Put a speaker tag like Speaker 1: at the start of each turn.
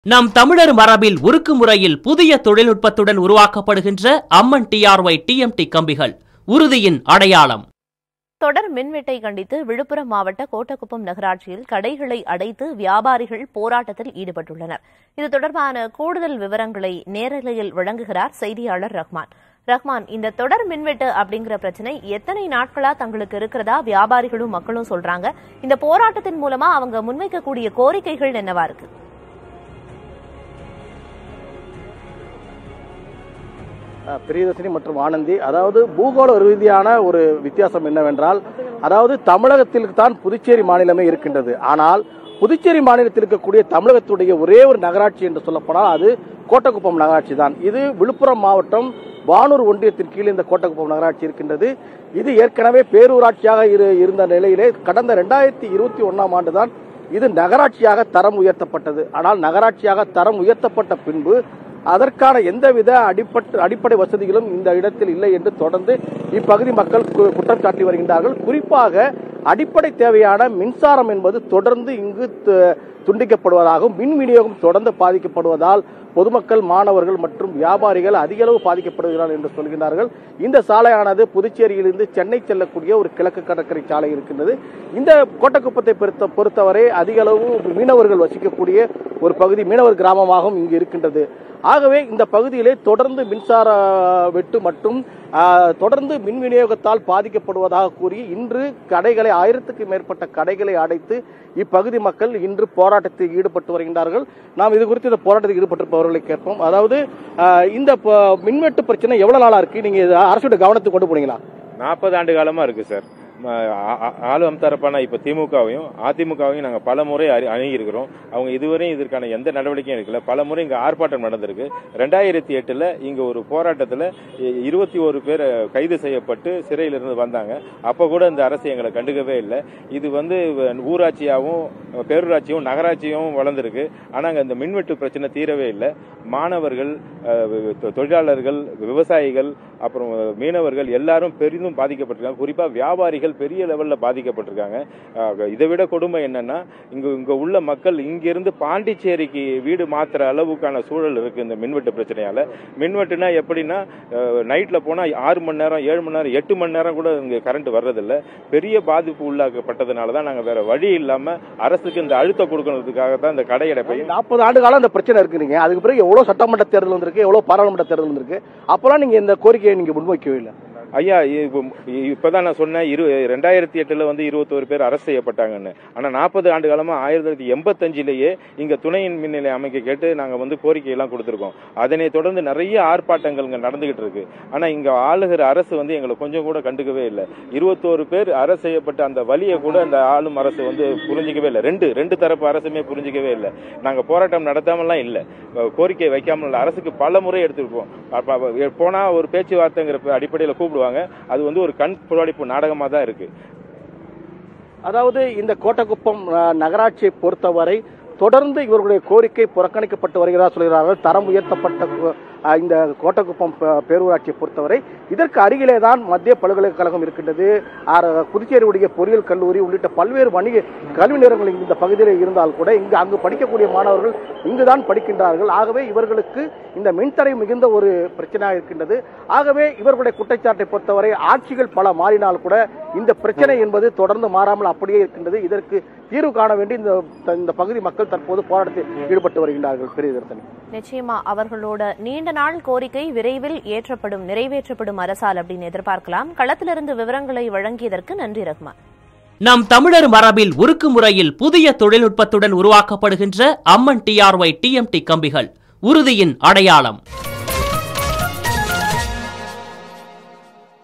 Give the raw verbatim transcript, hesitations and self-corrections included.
Speaker 1: நம் தமிழர் மரபில் உருக்கு முறையில் புதிய தொழில்நுட்பத்துடன் உருவாக்கப்படுகின்ற அம்மன் டிஆர்ஒய் டிஎம்டி கம்பிகள் உறுதியின் அடையாளம்.
Speaker 2: தொடர் மின்வெட்டை கண்டித்து விழுப்புரம் மாவட்ட கோட்டக்குப்பம் நகராட்சியில் கடைகளை அடைத்து வியாபாரிகள் போராட்டத்தில் ஈடுபட்டுள்ளனர். இது தொடர்பான கூடுதல் விவரங்களை நேரலையில் வழங்குகிறார் செய்தியாளர் ரஹ்மான். ரஹ்மான், இந்த தொடர் மின்வெட்டு அப்படிங்கிற பிரச்சனை எத்தனை நாட்களா தங்களுக்கு இருக்கிறதா வியாபாரிகளும் மக்களும் சொல்றாங்க? இந்த போராட்டத்தின் மூலமா அவங்க முன்வைக்கக்கூடிய கோரிக்கைகள் என்னவா இருக்கு?
Speaker 3: பிரியதர்ஷினி மற்றும் ஆனந்தி, அதாவது பூகோள ரீதியான ஒரு வித்தியாசம் என்னவென்றால், அதாவது தமிழகத்தில் தான் புதுச்சேரி மாநிலமே இருக்கின்றது. ஆனால் புதுச்சேரி மாநிலத்தில் இருக்கக்கூடிய தமிழகத்துடைய ஒரே ஒரு நகராட்சி என்று சொல்லப்போனால் அது கோட்டக்குப்பம் நகராட்சி தான். இது விழுப்புரம் மாவட்டம் வானூர் ஒன்றியத்தின் கீழ் இந்த கோட்டக்குப்பம் நகராட்சி இருக்கின்றது. இது ஏற்கனவே பேரூராட்சியாக இருந்த நிலையிலே கடந்த இரண்டாயிரத்தி இருபத்தி ஒன்னாம் ஆண்டு தான் இது நகராட்சியாக தரம் உயர்த்தப்பட்டது. ஆனால் நகராட்சியாக தரம் உயர்த்தப்பட்ட பின்பு அதற்கான எந்தவித அடிப்படை அடிப்படை வசதிகளும் இந்த இடத்தில் இல்லை என்று தொடர்ந்து இப்பகுதி மக்கள் குற்றம் சாட்டி வருகின்றார்கள். குறிப்பாக அடிப்படை தேவையான மின்சாரம் என்பது தொடர்ந்து இங்கு துண்டிக்கப்படுவதாகவும் மின் விநியோகம் தொடர்ந்து பாதிக்கப்படுவதால் பொதுமக்கள், மாணவர்கள் மற்றும் வியாபாரிகள் அதிக அளவு பாதிக்கப்படுகிறார்கள் என்று சொல்கிறார்கள். இந்த சாலையானது புதுச்சேரியிலிருந்து சென்னை செல்லக்கூடிய ஒரு கிழக்கு கடற்கரை சாலை இருக்கின்றது. இந்த கோட்டக்குப்பத்தை பொறுத்தவரை அதிக அளவு மீனவர்கள் வசிக்கக்கூடிய ஒரு பகுதி, மீனவர் கிராமமாகவும் இங்கு இருக்கின்றது. ஆகவே இந்த பகுதியிலே தொடர்ந்து மின்சார வெட்டு மற்றும் தொடர்ந்து மின் விநியோகத்தால் பாதிக்கப்படுவதாக கூறி இன்று கடைகளை ஆயிரத்துக்கு மேற்பட்ட கடைகளை அடைத்து இப்பகுதி மக்கள் இன்று போராட்டத்தில் ஈடுபட்டு வருகின்றார்கள். நாம் இது குறித்து இந்த போராட்டத்தில் ஈடுபட்டிருப்பவர்களை கேட்போம். அதாவது இந்த மின்வெட்டு பிரச்சனை எவ்வளவு நாளா இருக்கு? நீங்க அரசோட கவனத்துக்கு கொண்டு போனீங்களா?
Speaker 4: நாற்பது ஆண்டு காலமா இருக்கு சார். ஆளும் தரப்பான இப்ப திமுகவையும் அதிமுகவையும் நாங்க பல முறை அணுகி இருக்கிறோம். அவங்க இதுவரையும் இதற்கான எந்த நடவடிக்கையும் எடுக்கல. பல முறை இங்க ஆர்ப்பாட்டம் நடந்திருக்கு. ரெண்டாயிரத்தி எட்டுல இங்க ஒரு போராட்டத்துல இருபத்தி ஒரு பேர் கைது செய்யப்பட்டு சிறையில இருந்து வந்தாங்க. அப்ப கூட இந்த அரசு எங்களை கண்டுக்கவே இல்லை. இது வந்து ஊராட்சியாவும் பேரூராட்சியும் நகராட்சியும் வளர்ந்திருக்கு. ஆனா இந்த மின்வெட்டு பிரச்சனை தீரவே இல்லை. மாணவர்கள், தொழிலாளர்கள், விவசாயிகள், அப்புறம் மீனவர்கள் எல்லாரும் பெரிதும் பாதிக்கப்பட்டிருக்காங்க. குறிப்பா வியாபாரிகள் பெரிய லெவல்ல பாதிக்கப்பட்டிருக்காங்க. இதை விட கொடுமை என்னன்னா, இங்க இங்க உள்ள மக்கள் இங்கிருந்து பாண்டிச்சேரிக்கு வீடு மாத்திர அளவுக்கான சூழல் இருக்கு இந்த மின்வெட்டு பிரச்சனையால. மின்வெட்டுனா எப்படின்னா, நைட்ல போனா ஆறு மணி நேரம், ஏழு மணி நேரம், எட்டு மணி நேரம் கூட இங்க கரண்ட் வர்றதில்ல. பெரிய பாதிப்பு உள்ளாக்கப்பட்டதுனாலதான் நாங்க வேற வழி இல்லாம அரசுக்கு இந்த அழுத்தம் கொடுக்கறதுக்காக தான் இந்த கடையடைப்பை.
Speaker 3: நாற்பது ஆண்டு காலம் இந்த பிரச்சனை இருக்குறீங்க. அதுக்கு பிறகு எவ்வளவு சட்டமன்ற தேர்தல் வந்திருக்கு, எவ்வளவு பாராளுமன்ற தேர்தல் வந்திருக்கு. அப்பெல்லாம் நீங்க இந்த கோரிக்கையை நீங்க முன்வைக்கவே இல்லை.
Speaker 4: ஐயா, இப்பதான் நான் சொன்னேன், இரு ரெண்டாயிரத்தி எட்டுல வந்து இருபத்தோரு பேர் அரசு செய்யப்பட்டாங்கன்னு. ஆனா நாற்பது ஆண்டு காலமா ஆயிரத்தி தொள்ளாயிரத்தி எண்பத்தி அஞ்சுலேயே இங்க துணை மின் நிலையம் அமைக்க கேட்டு நாங்க வந்து கோரிக்கை எல்லாம் கொடுத்திருக்கோம். அதனை தொடர்ந்து நிறைய ஆர்ப்பாட்டங்கள் இங்க நடந்துகிட்டு இருக்கு. ஆனா இங்க ஆளுகிற அரசு வந்து எங்களை கொஞ்சம் கூட கண்டுக்கவே இல்லை. இருபத்தோரு பேர் அரசு செய்யப்பட்ட அந்த வழியை கூட அந்த ஆளும் அரசு வந்து புரிஞ்சிக்கவே இல்லை. ரெண்டு ரெண்டு தரப்பு அரசுமே புரிஞ்சிக்கவே இல்லை. நாங்க போராட்டம் நடத்தாமலாம் இல்லை, கோரிக்கை வைக்காமல் இல்லை. அரசுக்கு பல முறை எடுத்துருப்போம். போனா ஒரு பேச்சுவார்த்தைங்கிற அடிப்படையில் கூப்பிடுவோம். அது வந்து ஒரு கண் புரளிப்பு நாடகமா தான் இருக்கு.
Speaker 3: அதாவது இந்த கோட்டக்குப்பம் நகராட்சியை பொறுத்தவரை தொடர்ந்து இவர்களுடைய கோரிக்கை புறக்கணிக்கப்பட்டு வருகிறதா சொல்கிறார்கள். தரம் உயர்த்தப்பட்ட இந்த கோட்டக்குப்பம் பேரூராட்சியை பொறுத்தவரை இதற்கு அருகிலே தான் மத்திய பல்கலைக்கழகம் இருக்கின்றது. புதுச்சேரியுடைய பொறியியல் கல்லூரி உள்ளிட்ட பல்வேறு வணிக கல்வி நிறுவனங்கள் இந்த பகுதியில் இருந்தால் கூட இங்கு அங்கு படிக்கக்கூடிய மாணவர்கள் இங்குதான் படிக்கின்றார்கள். ஆகவே இவர்களுக்கு இந்த மின்தடை மிகுந்த ஒரு பிரச்சனையாக இருக்கின்றது. ஆகவே இவர்களுடைய குற்றச்சாட்டை பொறுத்தவரை ஆட்சிகள் பல மாறினால் கூட இந்த பிரச்சனை என்பது தொடர்ந்து மாறாமல் அப்படியே இருக்கின்றது. இதற்கு தீர்வு காண வேண்டி இந்த பகுதி மக்கள் தற்போது போராட்டத்தில் ஈடுபட்டு வருகின்றார்கள். பிரியதர்ஷினி,
Speaker 2: நிச்சயமா அவர்களோட நீண்ட நாள் கோரிக்கை விரைவில் ஏற்றப்படும், நிறைவேற்றப்படும் அரசால் அப்படின்னு எதிர்பார்க்கலாம். களத்திலிருந்து விவரங்களை வழங்கியதற்கு நன்றி ரஹ்மான்.
Speaker 1: நம் தமிழர் மரபில் உருக்கு முறையில் புதிய தொழில்நுட்பத்துடன் உருவாக்கப்படுகின்ற அம்மன் டிஆர்ஒய் டிஎம்டி கம்பிகள் உறுதியின் அடையாளம்.